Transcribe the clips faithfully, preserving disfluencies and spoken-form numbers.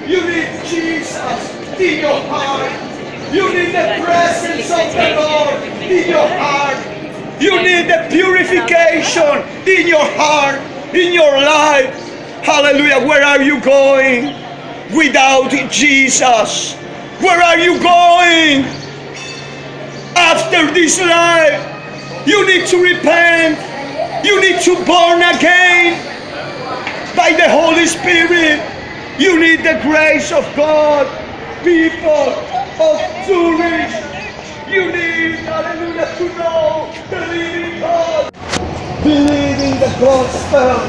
You need Jesus in your heart. You need the presence of the Lord in your heart. You need the purification in your heart, in your life. Hallelujah. Where are you going without Jesus? Where are you going after this life? You need to repent. You need to born again by the Holy Spirit. You need the grace of God. People of Zurich, you need, hallelujah, to know the living God. Believe in the gospel.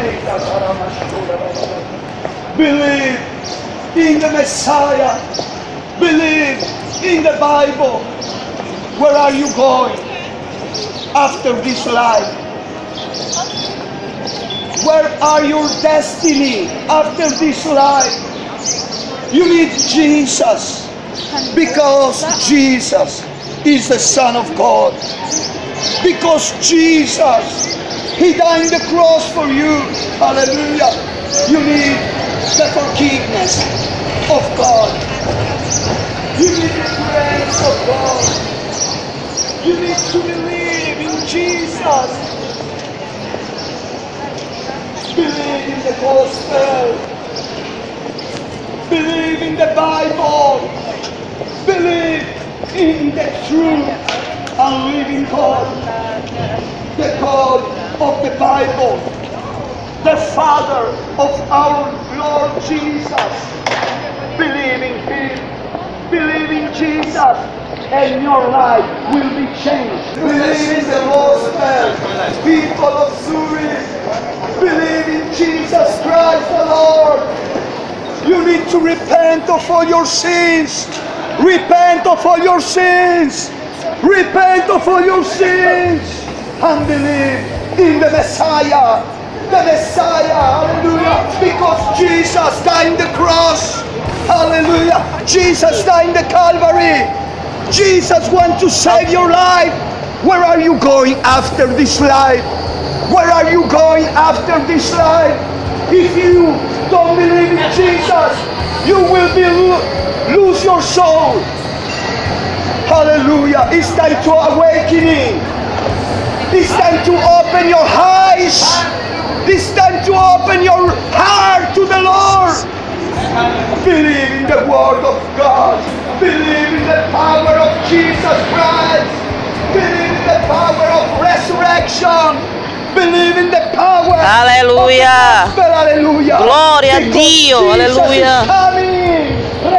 Believe in the Messiah. Believe in the Bible. Where are you going after this life? Where are your destiny after this life? You need Jesus, because Jesus is the Son of God. Because Jesus, He died on the cross for you. Hallelujah. You need the forgiveness of God. You need the grace of God. You need to believe in Jesus. Believe in the gospel. Believe in the Bible. Believe in the true and living God. The God of the Bible. The Father of our Lord Jesus. Believe in Him. Believe in Jesus, and your life will be changed. Believe in the gospel. People of Zurich. Believe in Jesus Christ the Lord. You need to repent of all your sins. Repent of all your sins. Repent of all your sins. And believe in the Messiah. The Messiah. Hallelujah. Because Jesus died on the cross. Hallelujah. Jesus died on the Calvary. Jesus wants to save your life. Where are you going after this life? Where are you going after this life? If you don't believe in Jesus, you will be lo lose your soul. Hallelujah. It's time to awakening. It's time to open your eyes. It's time to open your heart to the Lord. Believe in the Word of God. Believe in the power of Jesus Christ. Believe in the power of resurrection. Believe in the power. Alleluia. Of the gospel. Alleluia. Gloria a Because Dio. Jesus Alleluia. is coming.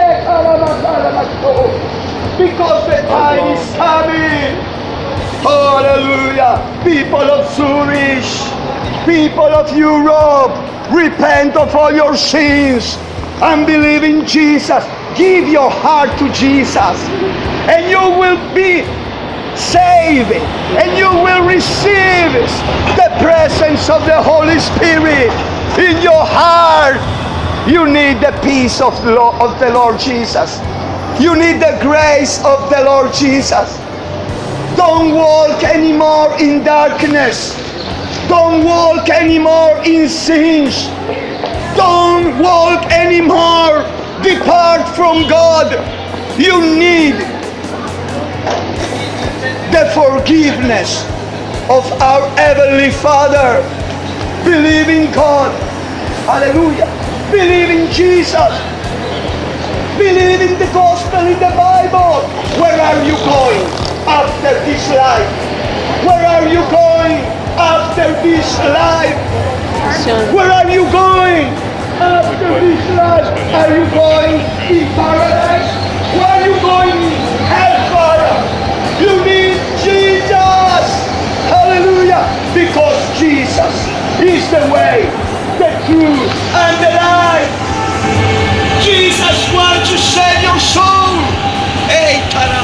Because the time is coming. Hallelujah. People of Zurich, people of Europe, repent of all your sins and believe in Jesus. Give your heart to Jesus, and you will be saved, and you will receive the presence of the Holy Spirit in your heart. You need the peace of the Lord, of the Lord Jesus. You need the grace of the Lord Jesus. Don't walk anymore in darkness. Don't walk anymore in sins. Don't walk anymore. Depart from God. You need the forgiveness of our Heavenly Father. Believe in God. Hallelujah. Believe in Jesus. Believe in the gospel, in the Bible. Where are you going after this life? Where are you going after this life? Where are you going after this life? Are you going in paradise? Where are you going in hellfire? You need Jesus. Hallelujah. Because Jesus is the way, the truth, and the life. Jesus wants to save your soul. Hey,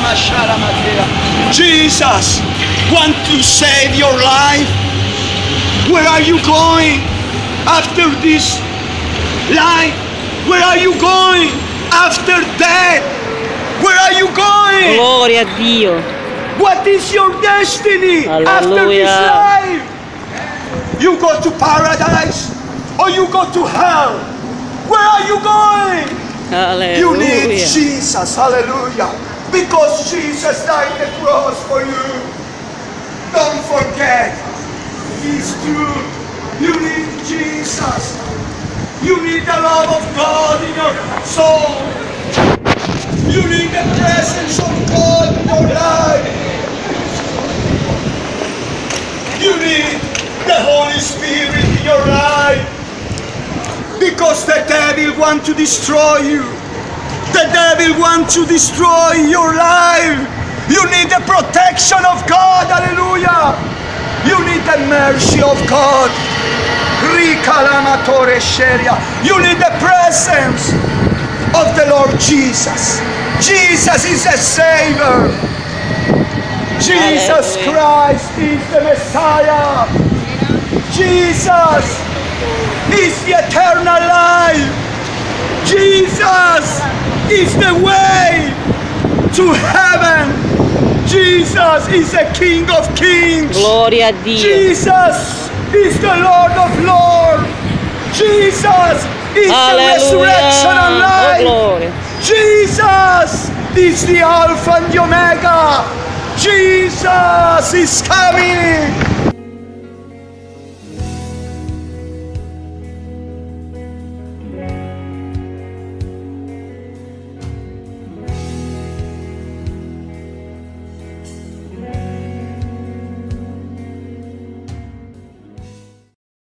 Jesus wants to save your life. Where are you going after this life? Where are you going after death? Where are you going? Gloria a Dio. What is your destiny after this life? You go to paradise or you go to hell? Where are you going? You need Alleluia. Jesus, hallelujah. Because Jesus died on the cross for you. Don't forget, He's true. You need Jesus. You need the love of God in your soul. You need the presence of God in your life. You need the Holy Spirit in your life. Because the devil wants to destroy you. The devil wants to destroy your life. You need the protection of God. Hallelujah. You need the mercy of God. You need the presence of the Lord Jesus. Jesus is the Savior. Jesus Hallelujah. Christ is the Messiah. Jesus is the eternal life. Jesus is the way to heaven. Jesus is the King of Kings. Gloria a Dio. Jesus is the Lord of Lords. Jesus is the resurrection and Alleluia. Oh, life. gloria. Jesus is the Alpha and the Omega. Jesus is coming.